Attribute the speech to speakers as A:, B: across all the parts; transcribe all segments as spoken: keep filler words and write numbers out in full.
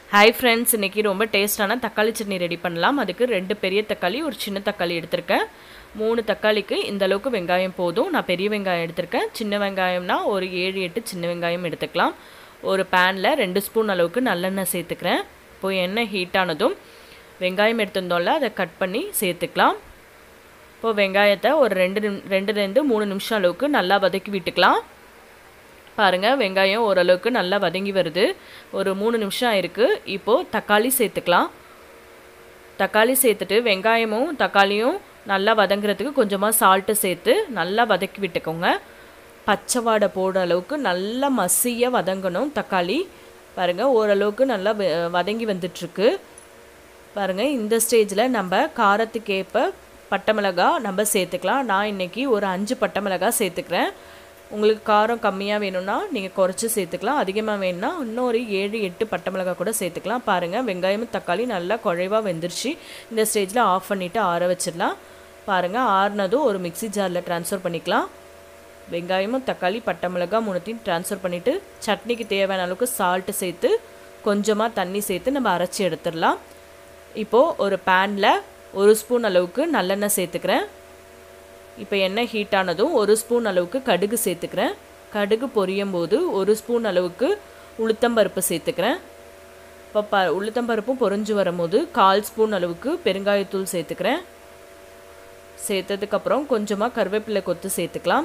A: Hi friends, இன்றைக்கி ரொம்ப டேஸ்டான தக்காளி சட்னி ரெடி பண்ணலாம். அதுக்கு ரெண்டு பெரிய தக்காளி, ஒரு சின்ன தக்காளி எடுத்திருக்கேன். மூணு தக்காளிக்கு இந்த அளவுக்கு வெங்காயம் போதும். நான் பெரிய வெங்காயம் எடுத்திருக்கேன். சின்ன வெங்காயம்னா ஒரு ஏழு எட்டு சின்ன வெங்காயம் எடுத்துக்கலாம். ஒரு பேனில் ரெண்டு ஸ்பூன் அளவுக்கு நல்லெண்ணெய் சேர்த்துக்கிறேன். இப்போது எண்ணெய் ஹீட் ஆனதும் வெங்காயம் எடுத்திருந்தோம்ல அதை கட் பண்ணி சேர்த்துக்கலாம். இப்போது வெங்காயத்தை ஒரு ரெண்டு நிம் ரெண்டுலேருந்து மூணு நிமிஷம் அளவுக்கு நல்லா வதக்கி விட்டுக்கலாம். பாருங்கள், வெங்காயம் ஓரளவுக்கு நல்லா வதங்கி வருது. ஒரு மூணு நிமிஷம் ஆயிருக்கு. இப்போது தக்காளி சேர்த்துக்கலாம். தக்காளி சேர்த்துட்டு வெங்காயமும் தக்காளியும் நல்லா வதங்குறதுக்கு கொஞ்சமாக சால்ட்டு சேர்த்து நல்லா வதக்கி விட்டுக்கோங்க. பச்சை வாடை போடுற அளவுக்கு நல்லா மசியாக வதங்கணும் தக்காளி. பாருங்கள், ஓரளவுக்கு நல்லா வதங்கி வந்துட்டுருக்கு. பாருங்கள், இந்த ஸ்டேஜில் நம்ம காரத்துக்கேற்ப பட்டை மிளகாய் நம்ம சேர்த்துக்கலாம். நான் இன்றைக்கி ஒரு அஞ்சு பட்டை மிளகாய் சேர்த்துக்கிறேன். உங்களுக்கு காரம் கம்மியாக வேணும்னா நீங்கள் குறைச்சி சேர்த்துக்கலாம். அதிகமாக வேணும்னா இன்னும் ஒரு ஏழு எட்டு பட்டை மிளகாய் கூட சேர்த்துக்கலாம். பாருங்கள், வெங்காயமும் தக்காளி நல்லா குழைவாக வெந்துருச்சு. இந்த ஸ்டேஜில் ஆஃப் பண்ணிவிட்டு ஆற வச்சிடலாம். பாருங்கள், ஆறுனதும் ஒரு மிக்சி ஜாரில் ட்ரான்ஸ்ஃபர் பண்ணிக்கலாம். வெங்காயமும் தக்காளி பட்டை மிளகாய் மூணுத்தையும் ட்ரான்ஸ்ஃபர் பண்ணிவிட்டு சட்னிக்கு தேவையான அளவுக்கு சால்ட்டு சேர்த்து கொஞ்சமாக தண்ணி சேர்த்து நம்ம அரைச்சி எடுத்துடலாம். இப்போது ஒரு பேனில் ஒரு ஸ்பூன் அளவுக்கு நல்லெண்ணெய் சேர்த்துக்கிறேன். இப்போ எண்ணெய் ஹீட் ஆனதும் ஒரு ஸ்பூன் அளவுக்கு கடுகு சேர்த்துக்கிறேன். கடுகு பொரியும் போது ஒரு ஸ்பூன் அளவுக்கு உளுத்தம்பருப்பு சேர்த்துக்கிறேன். இப்போ ப உளுத்தம்பருப்பும் பொரிஞ்சு வரும்போது கால் ஸ்பூன் அளவுக்கு பெருங்காயத்தூள் சேர்த்துக்கிறேன். சேர்த்ததுக்கப்புறம் கொஞ்சமாக கருவேப்பிலை கொத்து சேர்த்துக்கலாம்.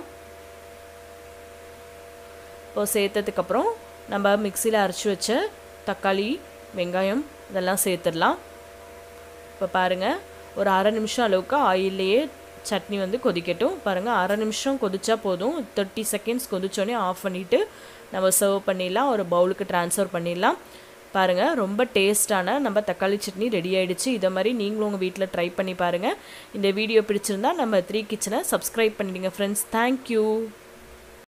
A: இப்போ சேர்த்ததுக்கப்புறம் நம்ம மிக்சியில் அரைச்சி வச்ச தக்காளி வெங்காயம் இதெல்லாம் சேர்த்துடலாம். இப்போ பாருங்கள், ஒரு அரை நிமிஷம் அளவுக்கு ஆயிலையே சட்னி வந்து கொதிக்கட்டும். பாருங்கள், அரை நிமிஷம் கொதிச்சா போதும். தேர்ட்டி செகண்ட்ஸ் கொதிச்சோடனே ஆஃப் பண்ணிவிட்டு நம்ம சர்வ் பண்ணிடலாம். ஒரு பவுலுக்கு ட்ரான்ஸ்ஃபர் பண்ணிடலாம். பாருங்கள், ரொம்ப டேஸ்டான நம்ம தக்காளி சட்னி ரெடி ஆகிடுச்சு. இதை மாதிரி நீங்களும் உங்கள் வீட்டில் ட்ரை பண்ணி பாருங்கள். இந்த வீடியோ பிடிச்சிருந்தா நம்ம த்ரீ கிச்சனை சப்ஸ்கிரைப் பண்ணிடுங்க ஃப்ரெண்ட்ஸ். தேங்க்யூ.